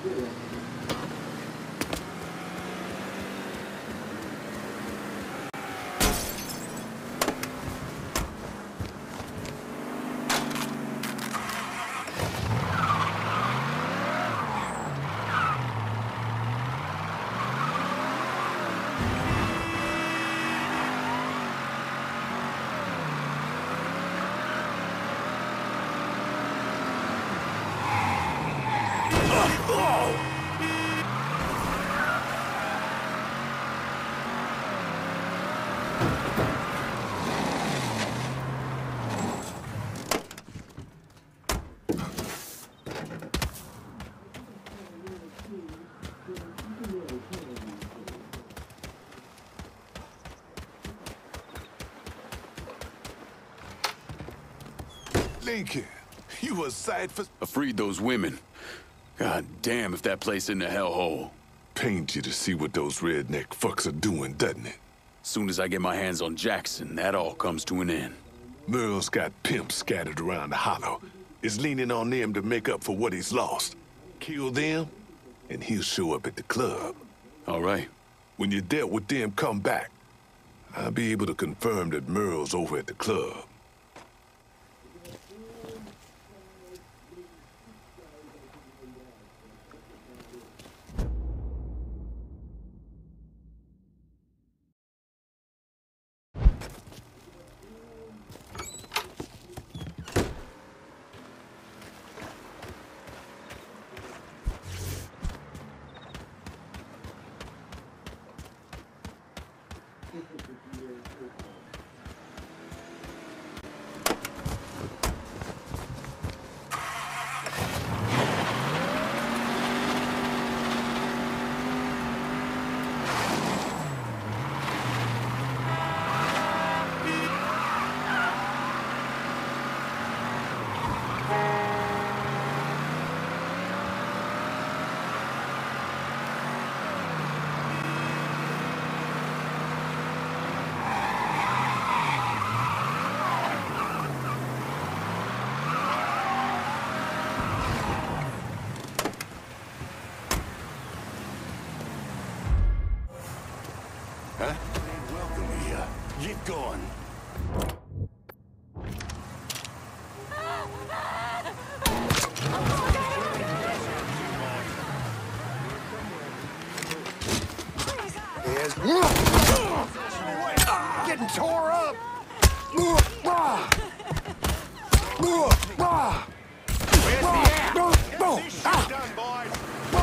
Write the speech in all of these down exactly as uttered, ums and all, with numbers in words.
Lincoln, you a sight for... I freed those women. God damn if that place in a hellhole. Pains you to see what those redneck fucks are doing, doesn't it? Soon as I get my hands on Jackson, that all comes to an end. Merle's got pimps scattered around the hollow. Is leaning on them to make up for what he's lost. Kill them, and he'll show up at the club. All right. When you dealt with them, come back. I'll be able to confirm that Merle's over at the club. Get going. Getting tore up. Where's the app? Get this shit done, boys.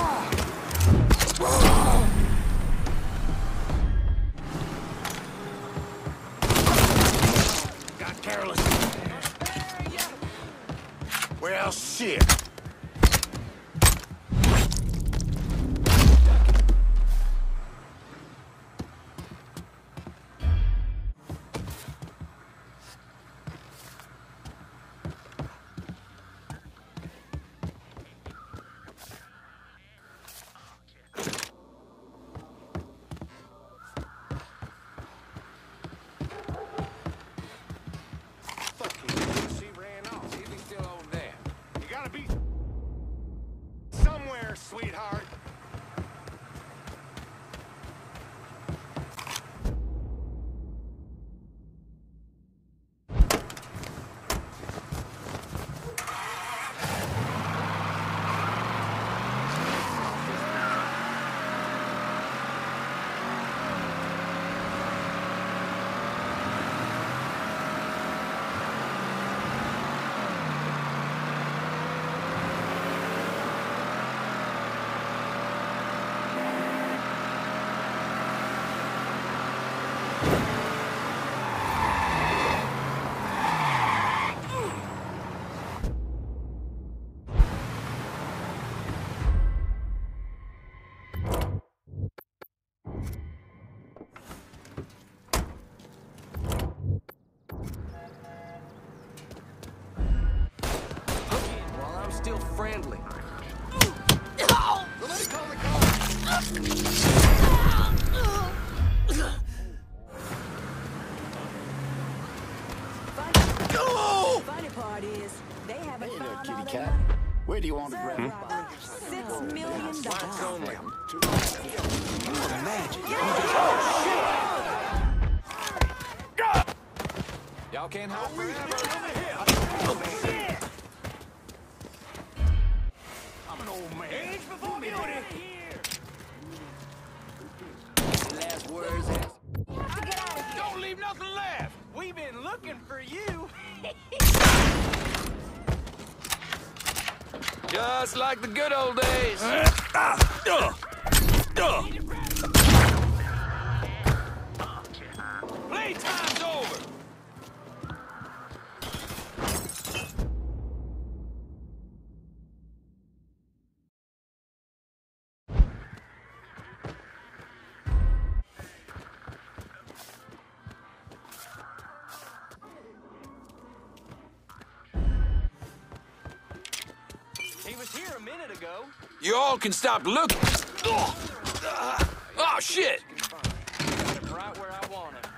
Got careless. Well, shit. Sweetheart. Still friendly. Somebody call the cops. Funny part is, they haven't hey found there, all kitty their cat. Where do you want to grab? Six million dollars. Y'all can't hide forever. I'm an old man. Age before beauty. Last words is... Don't leave nothing left. We've been looking for you. Just like the good old days. Playtime's over. He was here a minute ago. You all can stop looking. Oh, shit! Got him right where I want him.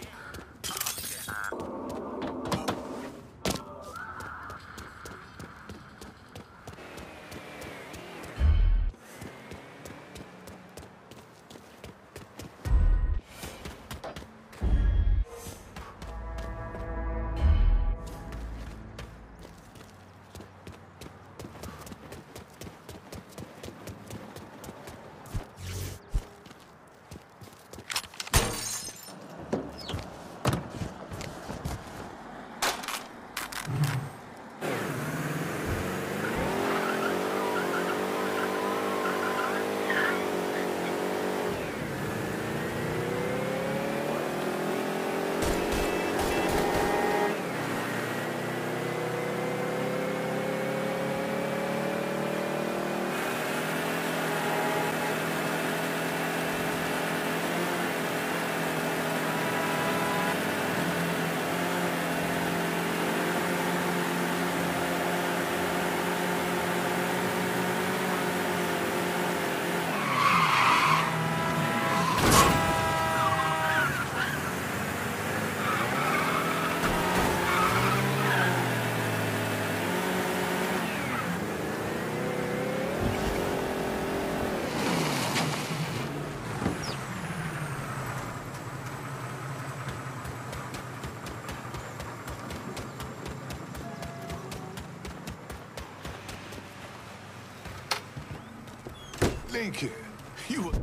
Lincoln, you...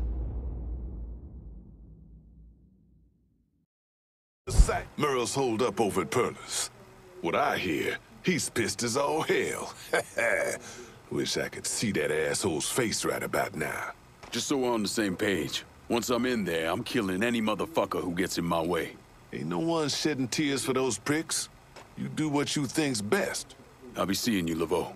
Merle's holed up over at Perla's. What I hear, he's pissed as all hell. Wish I could see that asshole's face right about now. Just so we're on the same page. Once I'm in there, I'm killing any motherfucker who gets in my way. Ain't no one shedding tears for those pricks. You do what you think's best. I'll be seeing you, Laveau.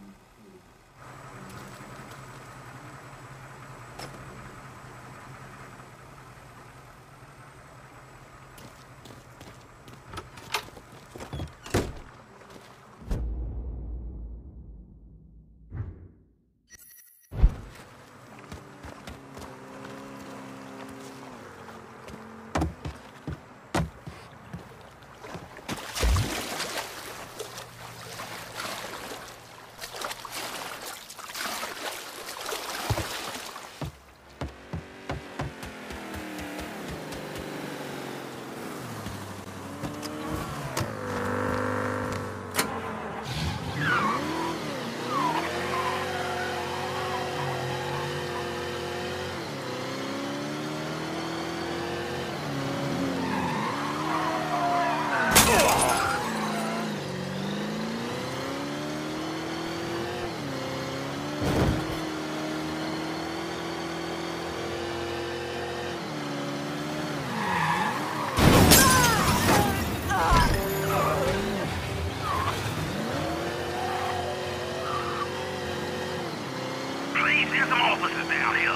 There's some officers down here.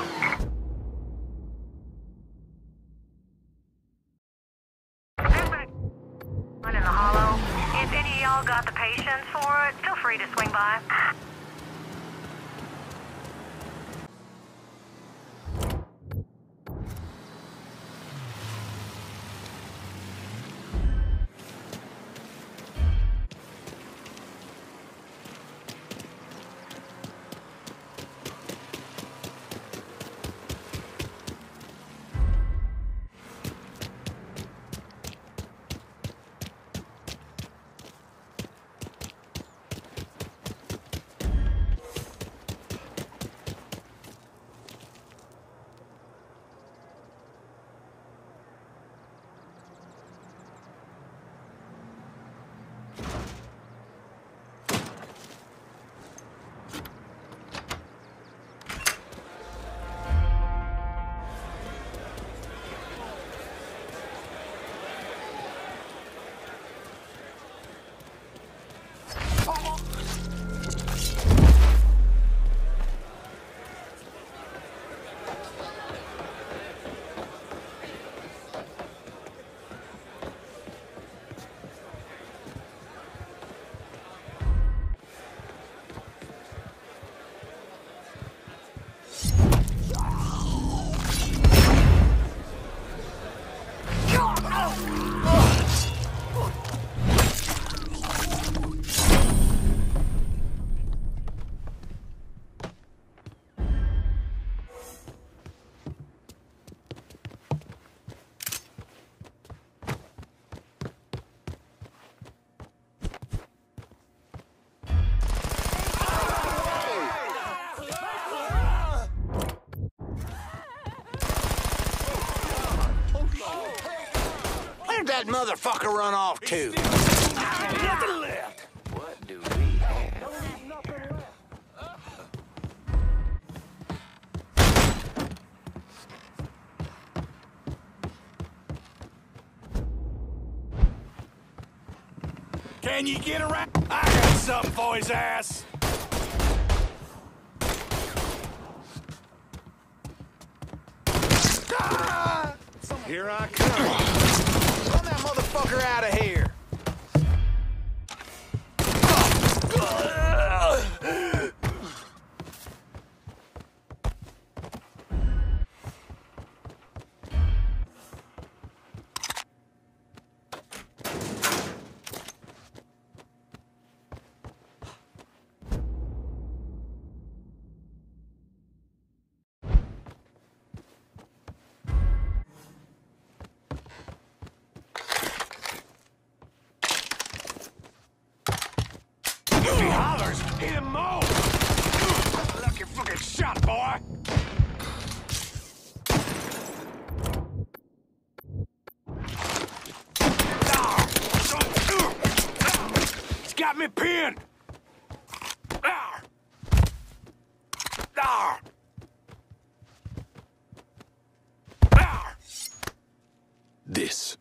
One in the hollow. If any of y'all got the patience for it, feel free to swing by. that motherfucker run off to? Nothing left. What do we have? Can you get around? I got something for his ass. Ah! Here I come. Run that motherfucker out of here. If he hollers, hit him more! Lucky fucking shot, boy! He's got me pinned! This.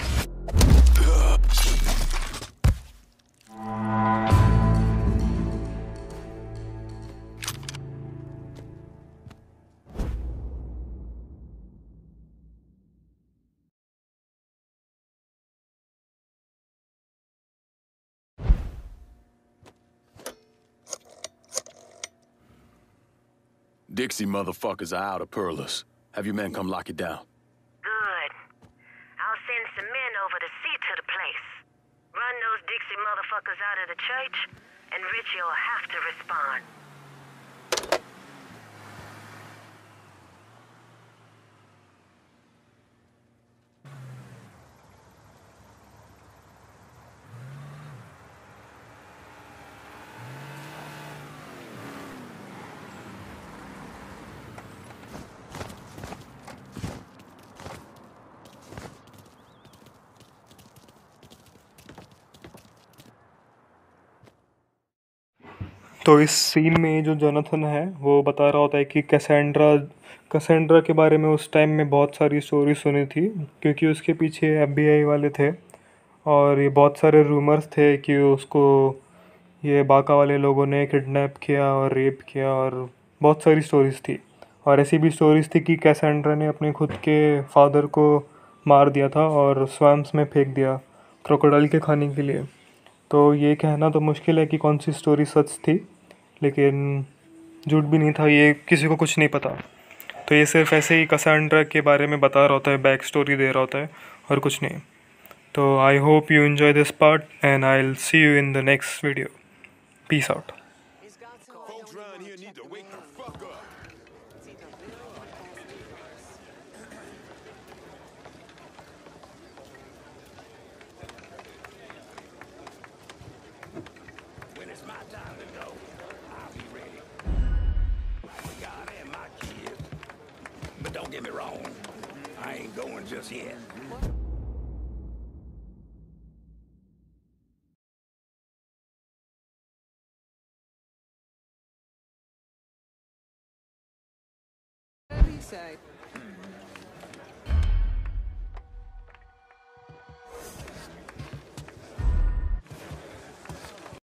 Dixie motherfuckers are out of Perlas. Have your men come lock it down. Good. I'll send some men over to see to the place. Run those Dixie motherfuckers out of the church, and Richie will have to respond. तो इस scene में जो Jonathan है वो बता रहा होता है कि कैसेंड्रा कैसेंड्रा के बारे में उस टाइम में बहुत सारी स्टोरी सुनी थी, क्योंकि उसके पीछे एफबीआई वाले थे और ये बहुत सारे रूमर्स थे कि उसको ये बाका वाले लोगों ने किडनैप किया और रेप किया और बहुत सारी स्टोरीज़ थी। और ऐसी भी स्टोरीज़ थी कि कैसेंड्रा ने अपने खुद के फादर को मार दिया था और स्वैम्प्स में फेंक दिया क्रोकोडाइल के खाने के लिए। तो ये कहना तो मुश्किल है कि कौन सी स्टोरी सच थी, लेकिन झूठ भी नहीं था, ये किसी को कुछ नहीं पता। तो ये सिर्फ ऐसे ही कैसेंड्रा के बारे में बता रहा होता है, बैक स्टोरी दे रहा होता है और कुछ नहीं। तो I hope you enjoy this part and I will see you in the next video. Peace out. Don't get me wrong, I ain't going just yet.